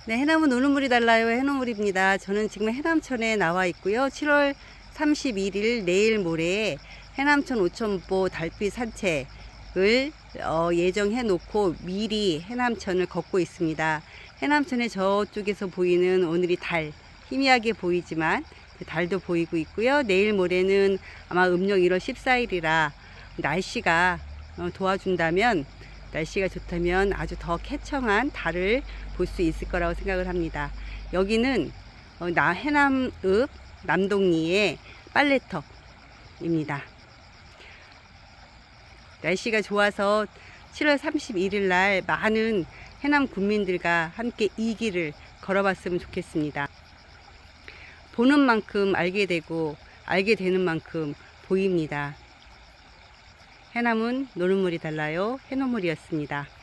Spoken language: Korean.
네, 해남은 노는 물이 달라요. 해넘물입니다. 저는 지금 해남천에 나와 있고요. 7월 31일 내일 모레 해남천 오천보 달빛 산책을 예정해 놓고 미리 해남천을 걷고 있습니다. 해남천의 저쪽에서 보이는 오늘이 달, 희미하게 보이지만 달도 보이고 있고요. 내일 모레는 아마 음력 1월 14일이라 날씨가 도와준다면, 날씨가 좋다면 아주 더 쾌청한 달을 볼 수 있을 거라고 생각을 합니다. 여기는 해남읍 남동리의 빨래터입니다. 날씨가 좋아서 7월 31일 날 많은 해남 군민들과 함께 이 길을 걸어봤으면 좋겠습니다. 보는 만큼 알게 되고 알게 되는 만큼 보입니다. 해남은 노는 물이 달라요. 해넘물이었습니다.